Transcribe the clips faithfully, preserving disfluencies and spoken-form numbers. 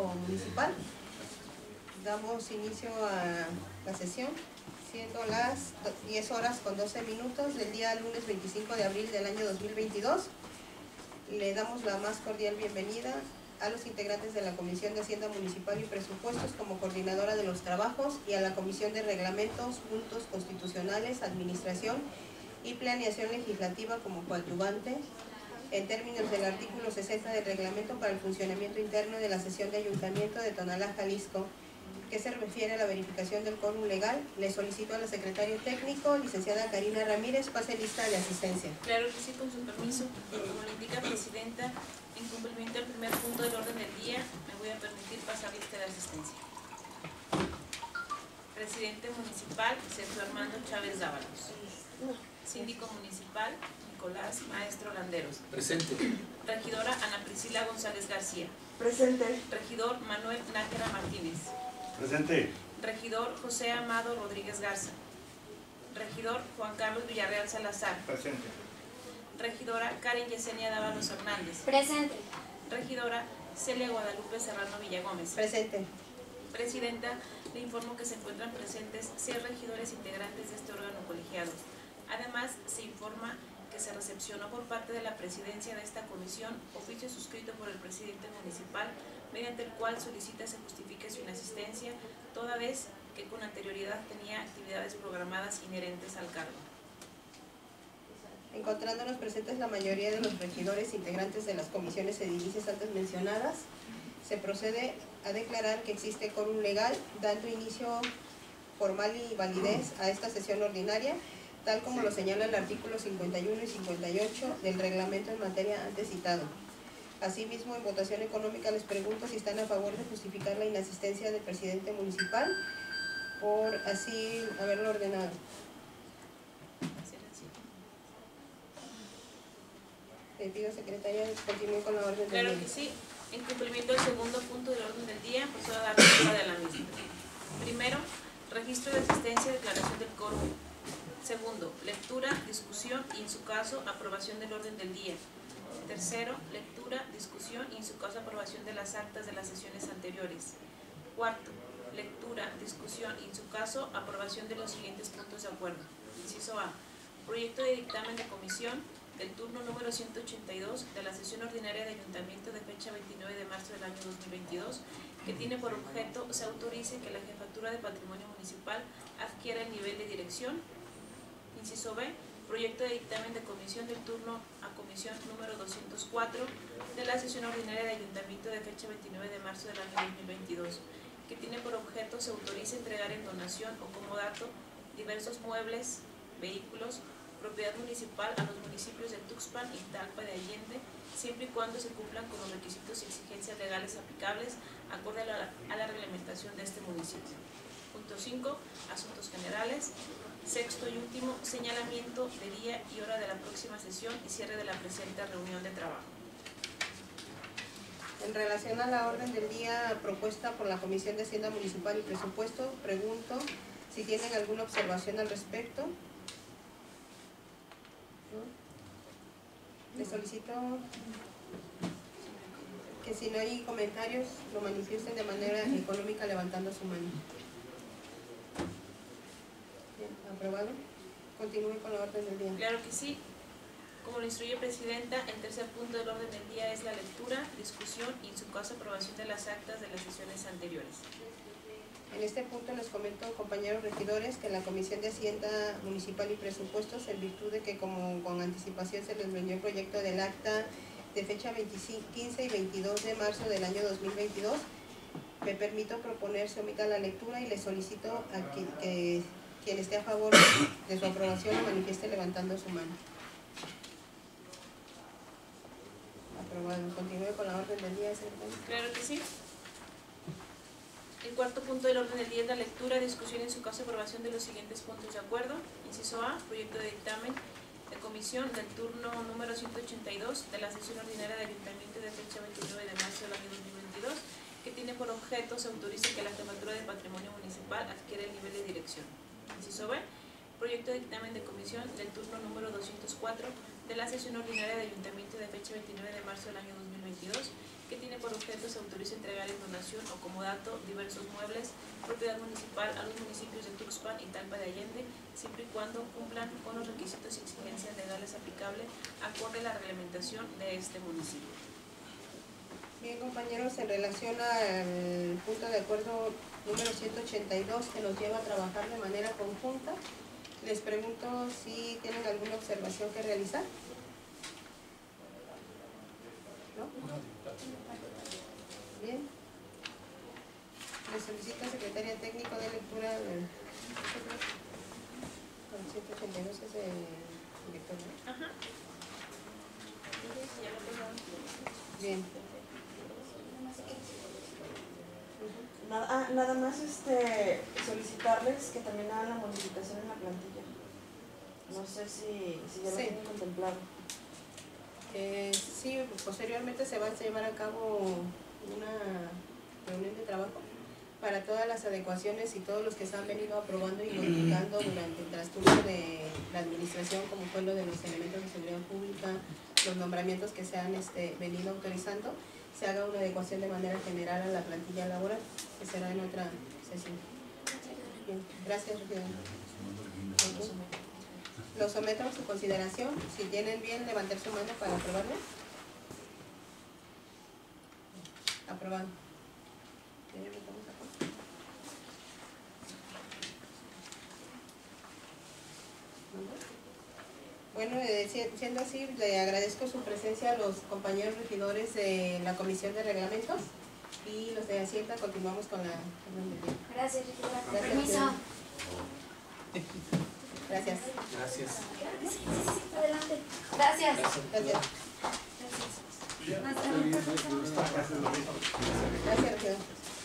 municipal. Damos inicio a la sesión, siendo las diez horas con doce minutos del día lunes veinticinco de abril del año dos mil veintidós. Le damos la más cordial bienvenida a los integrantes de la Comisión de Hacienda Municipal y Presupuestos como coordinadora de los trabajos y a la Comisión de Reglamentos, Puntos Constitucionales, Administración y Planeación Legislativa como coadyuvante en términos del artículo sesenta del Reglamento para el funcionamiento interno de la sesión de Ayuntamiento de Tonalá, Jalisco, que se refiere a la verificación del quórum legal. Le solicito a la secretaria técnico, licenciada Karina Ramírez, pase lista de asistencia. Claro que sí, con su permiso. Como lo indica Presidenta, en cumplimiento del primer punto del orden del día, me voy a permitir pasar lista de asistencia. Presidente Municipal, Sergio Armando Chávez Dávalos. Síndico Municipal, Nicolás Maestro Landeros. Presente. Regidora Ana Priscila González García. Presente. Regidor Manuel Nájera Martínez. Presente. Regidor José Amado Rodríguez Garza. Regidor Juan Carlos Villarreal Salazar. Presente. Regidora Karen Yesenia Dávalos Hernández. Presente. Regidora Celia Guadalupe Serrano Villagómez. Presente. Presidenta, le informo que se encuentran presentes seis regidores integrantes de este órgano colegiado. Además, se informa que se recepcionó por parte de la presidencia de esta comisión oficio suscrito por el presidente municipal, mediante el cual solicita se justifique su inasistencia, toda vez que con anterioridad tenía actividades programadas inherentes al cargo. Encontrándonos presentes la mayoría de los regidores integrantes de las comisiones edilicias antes mencionadas, se procede a declarar que existe quórum legal, dando inicio formal y validez a esta sesión ordinaria, tal como lo señala el artículo cincuenta y uno y cincuenta y ocho del reglamento en materia antes citado. Asimismo, en votación económica les pregunto si están a favor de justificar la inasistencia del presidente municipal por así haberlo ordenado. Le pido, secretaria, continúe con la orden del día. Claro que sí. En cumplimiento del segundo punto del orden del día, procedo a dar lectura de la misma. Primero, registro de asistencia y declaración del quórum. Segundo, lectura, discusión y, en su caso, aprobación del orden del día. Tercero, lectura, discusión y, en su caso, aprobación de las actas de las sesiones anteriores. Cuarto, lectura, discusión y, en su caso, aprobación de los siguientes puntos de acuerdo. Inciso A. Proyecto de dictamen de comisión del turno número ciento ochenta y dos de la sesión ordinaria de Ayuntamiento de fecha veintinueve de marzo del año dos mil veintidós, que tiene por objeto se autorice que la Jefatura de Patrimonio Municipal adquiera el nivel de dirección. Inciso B. Proyecto de dictamen de comisión del turno a comisión número doscientos cuatro de la sesión ordinaria de Ayuntamiento de fecha veintinueve de marzo del año dos mil veintidós, que tiene por objeto se autorice entregar en donación o comodato diversos muebles, vehículos, propiedad municipal a los municipios de Tuxpan y Talpa de Allende, siempre y cuando se cumplan con los requisitos y exigencias legales aplicables acorde a la, a la reglamentación de este municipio. Punto cinco. Asuntos generales. Sexto y último, señalamiento de día y hora de la próxima sesión y cierre de la presente reunión de trabajo. En relación a la orden del día propuesta por la Comisión de Hacienda Municipal y Presupuesto, pregunto si tienen alguna observación al respecto. ¿No? Les solicito que si no hay comentarios lo manifiesten de manera económica levantando su mano. Bien, aprobado. Continúe con la orden del día. Claro que sí. Como lo instruye Presidenta, el tercer punto del orden del día es la lectura, discusión y, en su caso, aprobación de las actas de las sesiones anteriores. En este punto les comento, compañeros regidores, que la Comisión de Hacienda Municipal y Presupuestos, en virtud de que como con anticipación se les vendió el proyecto del acta de fecha quince y veintidós de marzo del año dos mil veintidós, me permito proponer se omita la lectura y les solicito a que, que quien esté a favor de su aprobación lo manifieste levantando su mano. Aprobado. Continúe con la orden del día, secretario. Claro que sí. El cuarto punto del orden del día es la lectura, discusión y, en su caso, aprobación de los siguientes puntos de acuerdo. Inciso A. Proyecto de dictamen de comisión del turno número ciento ochenta y dos de la sesión ordinaria de Ayuntamiento de fecha veintinueve de marzo del año dos mil veintidós, que tiene por objeto se autorice que la Jefatura de Patrimonio Municipal adquiera el nivel de dirección. Inciso B. Proyecto de dictamen de comisión del turno número doscientos cuatro de la sesión ordinaria de Ayuntamiento de fecha veintinueve de marzo del año dos mil veintidós, que tiene por objeto se autoriza entregar en donación o como dato diversos muebles, propiedad municipal, a los municipios de Tuxpan y Talpa de Allende, siempre y cuando cumplan con los requisitos y exigencias legales aplicables acorde a la reglamentación de este municipio. Bien, compañeros, en relación al punto de acuerdo número ciento ochenta y dos que nos lleva a trabajar de manera conjunta, les pregunto si tienen alguna observación que realizar. ¿No? Bien. Le solicito al secretario técnico de lectura del ciento ochenta y dos, es el director, ¿no? Ajá. Bien. Nada, ah, nada más este, solicitarles que también hagan la modificación en la plantilla. No sé si, si ya lo Sí. tienen contemplado. Eh, sí, posteriormente se va a llevar a cabo una reunión de trabajo para todas las adecuaciones y todos los que se han venido aprobando y modificando durante el transcurso de la administración, como fue lo de los elementos de seguridad pública, los nombramientos que se han este, venido autorizando, se haga una adecuación de manera general a la plantilla laboral, que será en otra sesión. Bien, gracias, regidor. Lo someto a su consideración. Si tienen bien, levantar su mano para aprobarlo. Aprobado. Bueno, eh, siendo así, le agradezco su presencia a los compañeros regidores de la Comisión de Reglamentos y los de Hacienda. Continuamos con la... Gracias, regidora. Con Gracias, permiso. Gracias. Gracias. Sí, sí, sí, adelante. Gracias. Gracias. Gracias, regidor.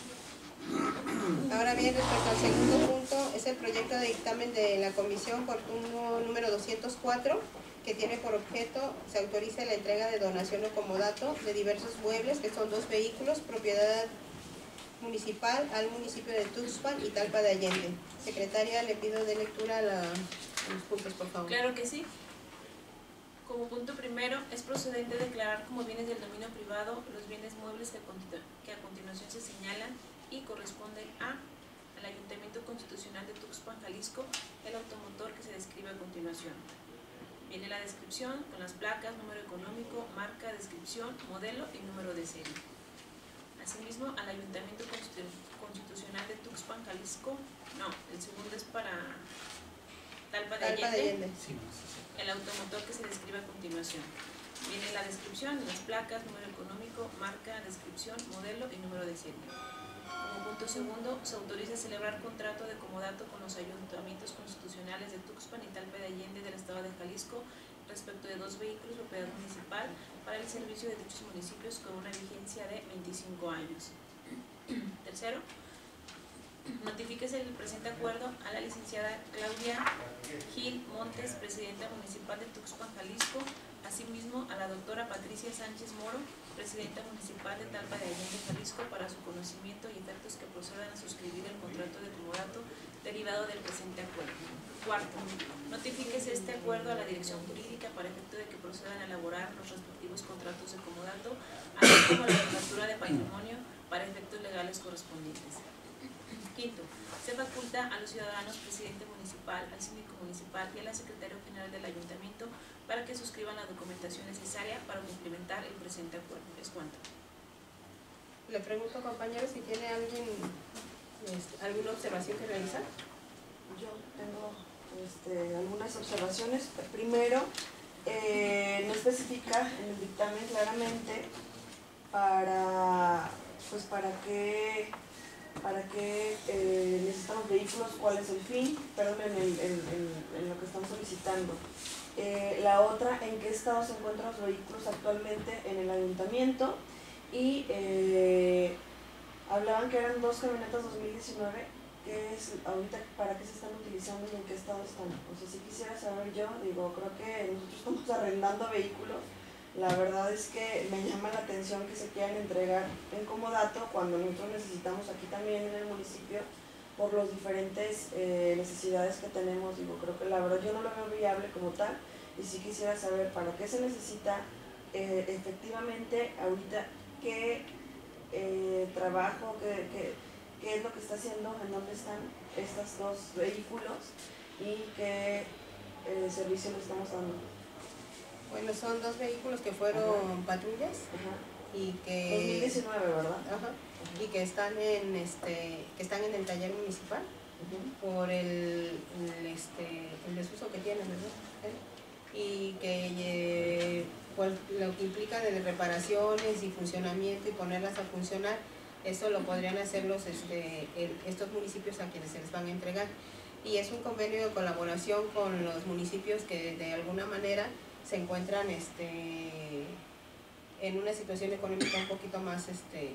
Ahora bien, respecto al segundo punto, es el proyecto de dictamen de la Comisión por turno número doscientos cuatro, que tiene por objeto, se autoriza la entrega de donación o comodato de diversos muebles, que son dos vehículos, propiedad municipal, al municipio de Tuxpan y Talpa de Allende. Secretaria, le pido de lectura la, los puntos, por favor. Claro que sí. Como punto primero, es procedente declarar como bienes del dominio privado los bienes muebles que a, continu que a continuación se señalan y corresponden a al Ayuntamiento Constitucional de Tuxpan, Jalisco, el automotor que se describe a continuación. Viene la descripción con las placas, número económico, marca, descripción, modelo y número de serie. Asimismo, al Ayuntamiento Constitu Constitucional de Tuxpan, Jalisco, no, el segundo es para Talpa de Talpa de Allende, Allende. Sí, sí, sí. el automotor que se describe a continuación. Viene la descripción, las placas, número económico, marca, descripción, modelo y número de serie. Como punto segundo, se autoriza a celebrar contrato de comodato con los ayuntamientos constitucionales de Tuxpan y Talpa de Allende del estado de Jalisco respecto de dos vehículos de propiedad municipal para el servicio de dichos municipios con una vigencia de veinticinco años. Tercero, notifíquese el presente acuerdo a la licenciada Claudia Gil Montes, presidenta municipal de Tuxpan, Jalisco, asimismo a la doctora Patricia Sánchez Moro, presidenta municipal de Talpa de Allende, Jalisco, para su conocimiento y efectos que procedan a suscribir el contrato de comodato derivado del presente acuerdo. Cuarto, notifíquese este acuerdo a la dirección jurídica para efecto de que procedan a elaborar los respectivos contratos de comodato, así como la factura de patrimonio para efectos legales correspondientes. Quinto, se faculta a los ciudadanos, presidente municipal, al síndico municipal y a la secretaria general del ayuntamiento para que suscriban la documentación necesaria para cumplimentar el presente acuerdo. Es cuanto. Le pregunto, compañeros, si tiene alguien este, alguna observación que realizar. Yo tengo este, algunas observaciones. Primero, eh, no especifica en el dictamen claramente para, pues para qué, para qué eh, necesitamos vehículos, cuál es el fin, perdón, en, el, en, en, en lo que están solicitando. Eh, la otra, en qué estado se encuentran los vehículos actualmente en el ayuntamiento, y eh, hablaban que eran dos camionetas dos mil diecinueve, que es ahorita para qué se están utilizando y en qué estado están. O sea, si quisiera saber yo, digo, creo que nosotros estamos arrendando vehículos, la verdad es que me llama la atención que se quieran entregar en comodato cuando nosotros necesitamos aquí también en el municipio por las diferentes eh, necesidades que tenemos. Digo, creo que la verdad yo no lo veo viable como tal, y sí quisiera saber para qué se necesita eh, efectivamente ahorita, qué eh, trabajo, qué, qué, qué es lo que está haciendo, en dónde están estos dos vehículos y qué eh, servicio le estamos dando. Bueno, son dos vehículos que fueron Ajá. patrullas Ajá. y que dos mil diecinueve, ¿verdad? Ajá. Ajá. Y que están en este que están en el taller municipal uh-huh. por el, el este el desuso que tienen, ¿verdad? ¿Eh? Y que eh, pues, lo que implica de reparaciones y funcionamiento y ponerlas a funcionar, eso lo podrían hacer los este el, estos municipios a quienes se les van a entregar. Y es un convenio de colaboración con los municipios que de alguna manera se encuentran este en una situación económica un poquito más este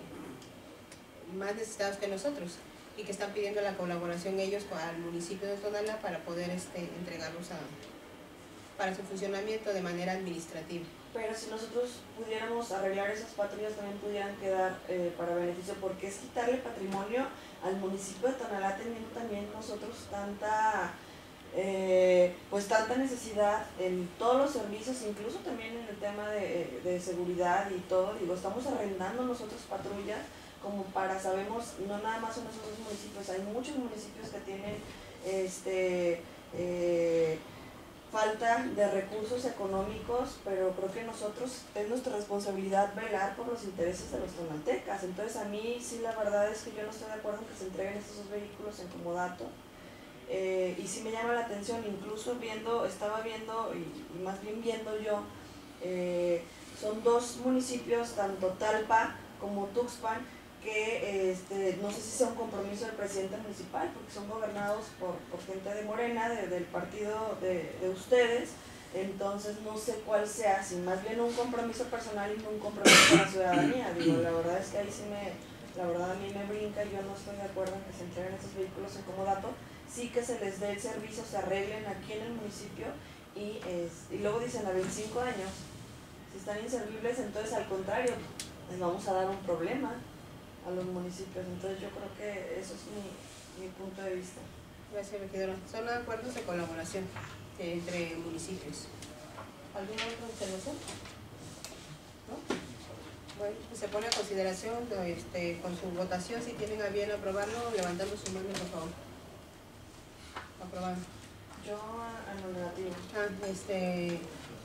más necesitados que nosotros y que están pidiendo la colaboración ellos al municipio de Tonalá para poder este entregarlos a para su funcionamiento de manera administrativa. Pero si nosotros pudiéramos arreglar esas patrullas, también pudieran quedar eh, para beneficio, porque es quitarle patrimonio al municipio de Tonalá, teniendo también nosotros tanta eh, pues tanta necesidad en todos los servicios, incluso también en el tema de, de seguridad y todo. Digo, estamos arrendando nosotros patrullas como para, sabemos, no nada más son esos dos municipios, hay muchos municipios que tienen este eh, falta de recursos económicos, pero creo que nosotros es nuestra responsabilidad velar por los intereses de los tonaltecas. Entonces a mí sí, la verdad es que yo no estoy de acuerdo en que se entreguen estos dos vehículos en comodato, eh, y sí me llama la atención, incluso viendo, estaba viendo y, y más bien viendo yo, eh, son dos municipios, tanto Talpa como Tuxpan, que este, no sé si sea un compromiso del presidente municipal, porque son gobernados por, por gente de Morena, de, del partido de, de ustedes. Entonces no sé cuál sea, si más bien un compromiso personal y no un compromiso con la ciudadanía. Digo, la verdad es que ahí sí me, la verdad a mí me brinca, yo no estoy de acuerdo en que se entreguen esos vehículos en comodato, sí que se les dé el servicio, se arreglen aquí en el municipio y, es, y luego dicen a veinticinco años, si están inservibles, entonces al contrario, les vamos a dar un problema a los municipios. Entonces yo creo que eso es mi, mi punto de vista. Gracias, regidora. Son acuerdos de colaboración entre municipios. ¿Alguna otra observación? ¿No? Bueno, pues se pone a consideración este, con su votación, si tienen a bien aprobarlo, levantando su mano, por favor. Aprobado. Yo a lo negativo. Ah, este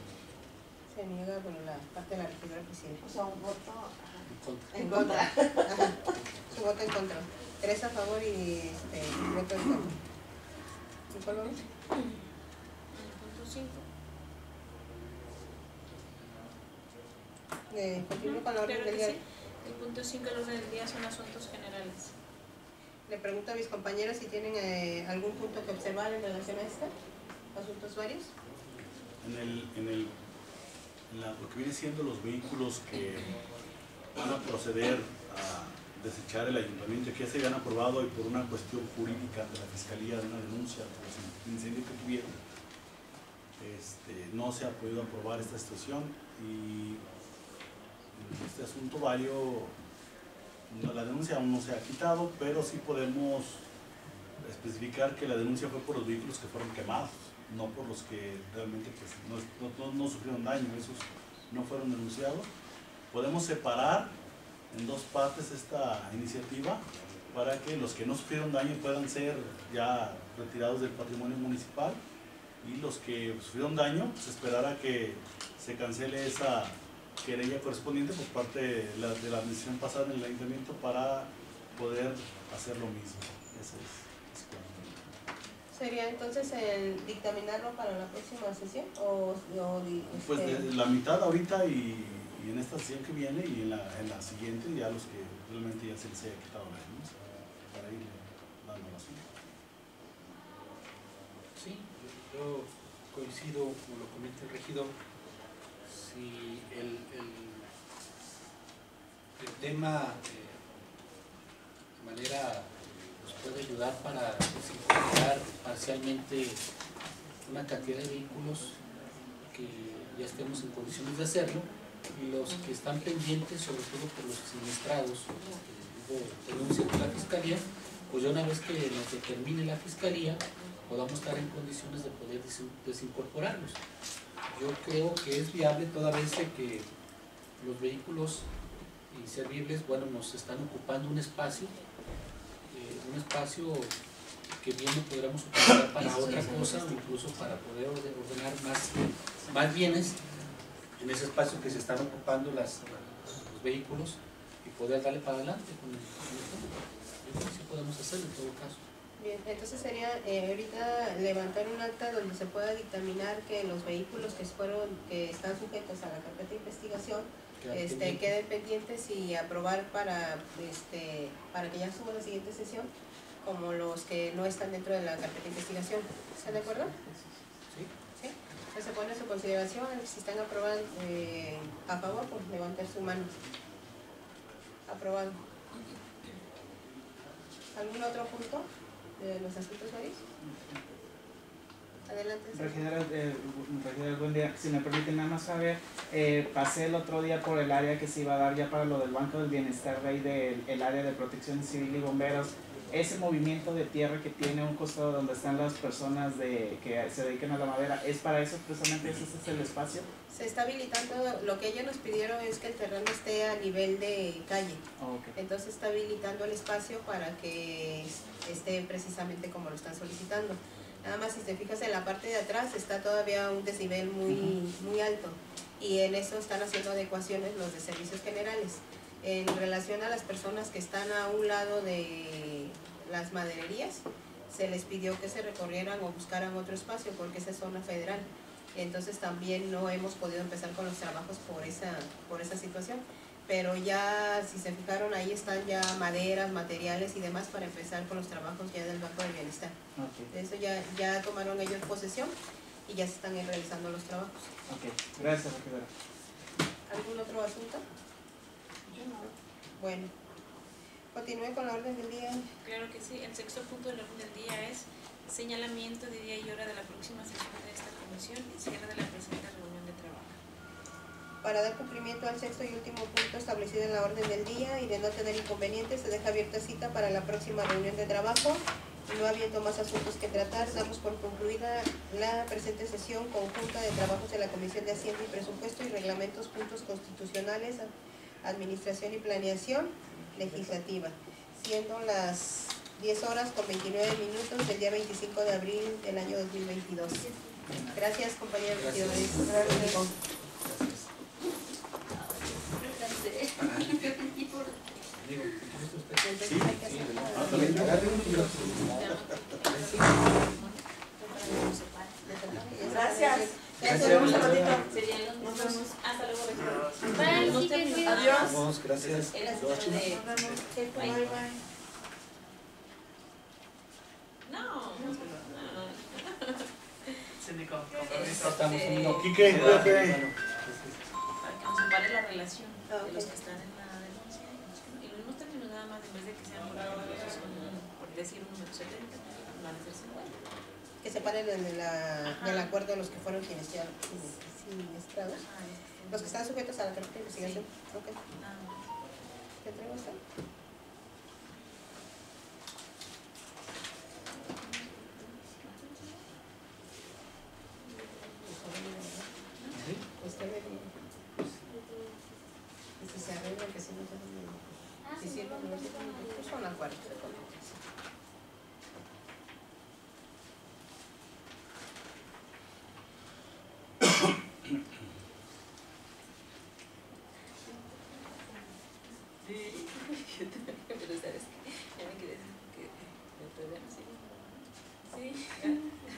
se niega, bueno, la parte de la regidora presidenta. O sea, un voto en contra. Ajá. Su voto en contra. Tres a favor y este, voto en contra. ¿Y cuál vamos? Punto cinco. Eh, continúo con la orden Claro del que día. sí. El punto cinco del orden del día son asuntos generales. Le pregunto a mis compañeros si tienen eh, algún punto que observar en relación a esta. ¿Asuntos varios? En el, en el, en la, lo que viene siendo los vehículos que van a proceder a desechar el ayuntamiento, que ya se habían aprobado y por una cuestión jurídica de la Fiscalía, de una denuncia por el incendio que tuvieron, este, no se ha podido aprobar esta situación y en este asunto varios, la denuncia aún no se ha quitado, pero sí podemos especificar que la denuncia fue por los vehículos que fueron quemados, no por los que realmente pues, no, no, no sufrieron daño, esos no fueron denunciados. Podemos separar en dos partes esta iniciativa para que los que no sufrieron daño puedan ser ya retirados del patrimonio municipal y los que sufrieron daño, pues esperar a que se cancele esa querella correspondiente por parte de la, de la administración pasada en el ayuntamiento para poder hacer lo mismo. Ese es, es ¿Sería entonces el dictaminarlo para la próxima sesión? ¿O, o este... Pues de la mitad ahorita y, y en esta sesión que viene y en la, en la siguiente ya los que realmente ya se les haya quitado la denuncia para ir dando la suya. Sí, yo coincido, como lo comenta el regidor, si el, el, el tema eh, de manera nos puede ayudar para desincorporar parcialmente una cantidad de vehículos que ya estemos en condiciones de hacerlo, y los que están pendientes, sobre todo por los siniestrados, que hubo denuncia por la Fiscalía, pues ya una vez que nos determine la Fiscalía, podamos estar en condiciones de poder desincorporarlos. Yo creo que es viable toda vez que los vehículos y servibles, bueno, nos están ocupando un espacio, eh, un espacio que bien lo podríamos utilizar para otra cosa, o incluso para poder ordenar más, más bienes en ese espacio que se están ocupando las, los vehículos y poder darle para adelante con el, con el tema. Yo creo que sí podemos hacerlo en todo caso. Bien, entonces sería eh, ahorita levantar un acta donde se pueda dictaminar que los vehículos que fueron, que están sujetos a la carpeta de investigación, Quedan este, pendientes. queden pendientes y aprobar para, este, para que ya suba la siguiente sesión, como los que no están dentro de la carpeta de investigación. ¿Están de acuerdo? Sí. ¿Sí? Entonces se pone a su consideración, si están aprobados eh, a favor, pues levantar su mano. Aprobado. ¿Algún otro punto de los asuntos varios? Adelante. Regidora, eh, regidora, buen día. Si me permiten nada más saber, eh, pasé el otro día por el área que se iba a dar ya para lo del Banco del Bienestar Rey del el área de protección civil y bomberos. Ese movimiento de tierra que tiene un costado donde están las personas de que se dedican a la madera, ¿es para eso precisamente? ¿Ese es el espacio? Se está habilitando, lo que ellos nos pidieron es que el terreno esté a nivel de calle. Oh, okay. Entonces está habilitando el espacio para que esté precisamente como lo están solicitando. Nada más si te fijas en la parte de atrás está todavía un desnivel muy, muy alto y en eso están haciendo adecuaciones los de servicios generales. En relación a las personas que están a un lado de las madererías, se les pidió que se recorrieran o buscaran otro espacio porque esa es zona federal. Entonces también no hemos podido empezar con los trabajos por esa, por esa situación. Pero ya, si se fijaron, ahí están ya maderas, materiales y demás para empezar con los trabajos ya del Banco del Bienestar. Okay. De eso ya, ya tomaron ellos posesión y ya se están realizando los trabajos. Ok, gracias, regidora. ¿Algún otro asunto? Yo no. Bueno, continúe con la orden del día. Claro que sí. El sexto punto del orden del día es señalamiento de día y hora de la próxima sesión de esta comisión y cierre de la presente reunión de trabajo. Para dar cumplimiento al sexto y último punto establecido en la orden del día y de no tener inconvenientes, se deja abierta cita para la próxima reunión de trabajo. Y no habiendo más asuntos que tratar, damos por concluida la presente sesión conjunta de trabajos de la Comisión de Hacienda y Presupuesto y Reglamentos, Puntos Constitucionales, Administración y Planeación Legislativa, siendo las diez horas con veintinueve minutos del día veinticinco de abril del año dos mil veintidós. Gracias, compañeros regidores. Gracias. Digo, ¿qué quiere usted? Entonces hay que hacer la- Ah, también. Gracias. Gracias. Nos vemos un ratito. Serían los Nos mismos. vemos. Hasta luego, regidor. Bye, No sí, te- que cuida. Adiós. Vamos, gracias. Era señora de... Nos vemos. Bye, bye. No. Síndico, compromiso. Estamos en un Quique, cuídate. Para que nos separe la relación Ah, de ok. los que están en la denuncia y los que no. Y los mismos términos nada más, en vez de que sean por ejemplo, si son, por decir un número setenta, van a ser cincuenta. Que se paren en la, Ajá. del acuerdo de los que fueron quienes ya siniestrados. Los que están sujetos a la carpeta de investigación. Ok. Ah, ¿Te entrego esto? Usted me dice. Y si se arregla, que si no se arregla. Ah, Si sí, sirve, no, no sirve, pues son acuerdos de conducta. pero sabes que ya me quedé que me puede así. Sí. Ya.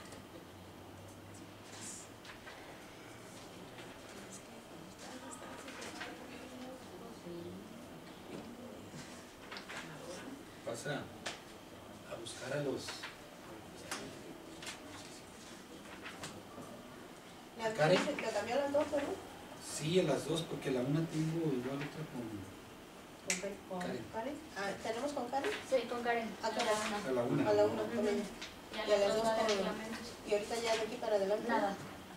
Pasa a buscar a los... Las Karen. dos, ¿te cambió las dos, ¿verdad? Sí, a las dos, porque la una tengo igual otra con... ¿Con, Karen- con Karen. Karen? Ah, ¿tenemos con Karen? Sí, con Karen. ¿A qué hora? A la una. A la una con ella. Ya Y a las las dos dos va de con- reglamentos. Y ahorita ya de aquí para adelante. Nada.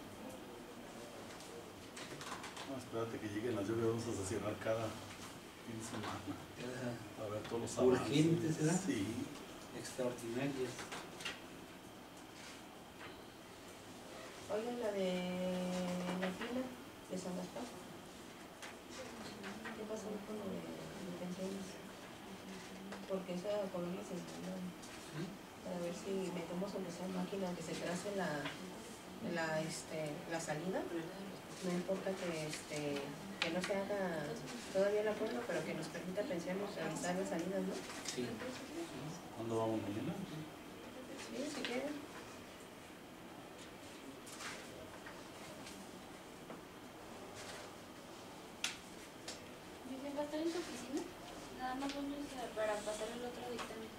No, espérate que lleguen las lluvias, vamos a cerrar cada fin de semana. Era A ver todos los Urgentes, avances. ¿verdad? Sí. extraordinarias. Oigan, la de la fila de San Gaspar. ¿Qué pasó con lo de porque esa colonia se inclinó. Para ver si metemos aunque sea máquina que se trace la, la, este, la salida. No importa que, este, que no se haga todavía el acuerdo, pero que nos permita pensarnos realizar las salidas, ¿no? Sí. ¿Cuándo vamos mañana? Sí, si quieren. Dicen, ¿va a estar en tu oficina? Nada más vamos a, para pasar el otro dictamen.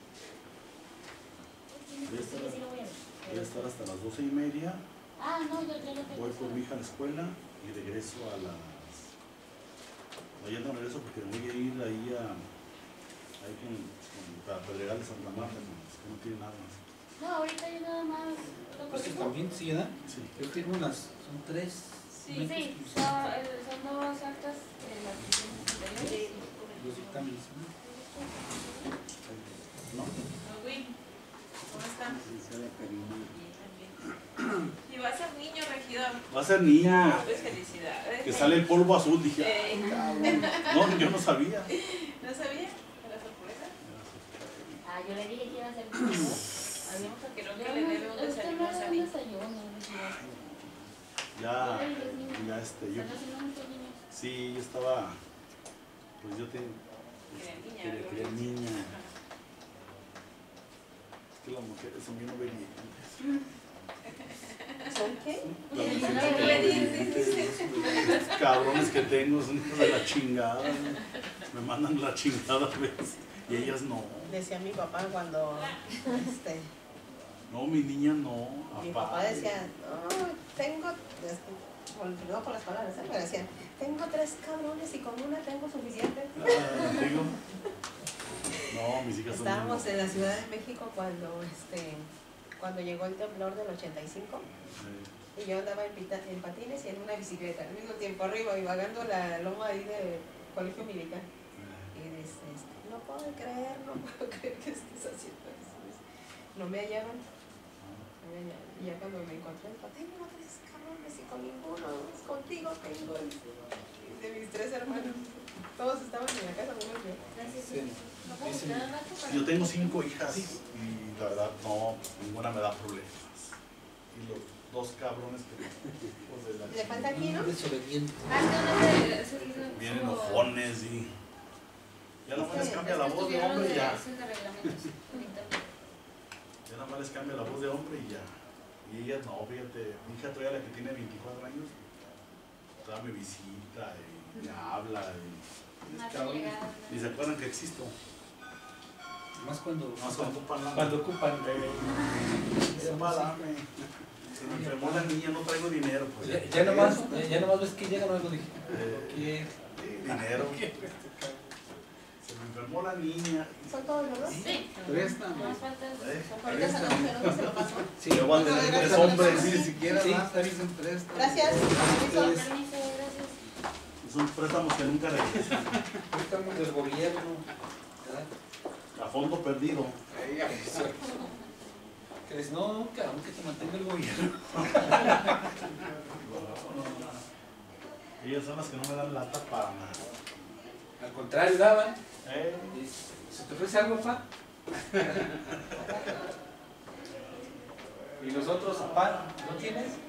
Voy a estar, Sí, sí lo voy a ver. voy a estar hasta las doce y media. Ah, no, yo, yo lo tengo. Voy por mi hija a la escuela y regreso a las... No, ya no regreso porque me voy a ir ahí a... Ahí con, con para Pedregal de Santa Marta, que no tiene nada más. No, ahorita yo nada más lo Pues que corrijo. también, sí, ¿verdad? Sí. Yo tengo unas, son tres. Sí, Sí, son, eh, son dos actas de las sesiones anteriores. Los dictámenes, ¿no? ¿No? Will, ¿cómo está? Y va a ser niño regidor. Va a ser niña. Pues felicidades. Que sale el polvo azul, dije, Eh, "Ay, cabrón". No, yo no sabía. ¿No sabía? ¿La sorpresa? Ah, yo le dije que iba a ser niño. Habíamos a que no Yo que le debe un no, usted desayuno no a le da un Sari. desayuno, regidor. Ya, ya este, yo, Están haciendo muchos niños. sí, yo estaba, pues yo tengo, Quería niña, quería, ¿verdad? quería niña. Es que las mujeres son bien obedientes. ¿Son qué? Las mujeres son No, obedientes. Los cabrones que tengo son hijos de la chingada. Me mandan la chingada a veces. Y ellas no. Decía mi papá cuando, este, No, mi niña no. mi apá. papá decía, no, tengo, no por las palabras, ¿eh? Pero decía, tengo tres cabrones y con una tengo suficiente. Ah, digo. No, mis hijas son bien Estábamos en la Ciudad de México cuando, este, cuando llegó el temblor del ochenta y cinco Sí. y yo andaba en, pita- en patines y en una bicicleta al mismo tiempo arriba y vagando la loma ahí del colegio militar. Y dices, no puedo creer, no puedo creer que estés haciendo eso. No me hallaban. No me hallaban. Y ya cuando me encontré, dijo, tengo tres cabrones y con ninguno, contigo tengo. Y de mis tres hermanos, todos estaban en la casa menos yo. Gracias. Sí. ¿No puedo Ese- esperar un rato para- Yo tengo cinco hijas y la verdad no, ninguna me da problemas. Y los dos cabrones que hijos de la Le falta aquí, ¿no? Desobediente. Ah, es que no sé, es el- es vienen como- enojones y ya nada más les cambia la es que voz de estuvieron hombre y de- ya. es de reglamentos, ahorita. Ya nada más les cambia la voz de hombre y ya. Y ellas no, fíjate, mi hija todavía la que tiene veinticuatro años, toda me visita y me habla y, Más cabrones, allegadas, ¿no? ni se acuerdan que existo. Más cuando, Más cuando ocupan la cuando ocupan. Se va, dame. Se me enfermó la niña, no traigo dinero. Pues, Ya, ya nomás, ya, ya nomás ves que llegan algo, dije, Eh, ¿qué? dinero. Se me enfermó la niña. ¿Son todos los dos? Sí. Presta, Más falta ¿Eh? Ahorita sacamos de dónde se lo pasó. Sí, Yo voy a tener tres hombres. ni siquiera Sí. más, dicen presta. Gracias. Permiso. Permiso, gracias. Son préstamos que nunca regresan. estamos del gobierno, ¿verdad? A fondo perdido. Ay, ay, eso. Que dices, no, cabrón, que te mantenga el gobierno. Ellas son las que no me dan lata para nada. Al contrario, daban. ¿Eh? Y, ¿se te ofrece algo, pa? Y nosotros, pa, ¿no tienes?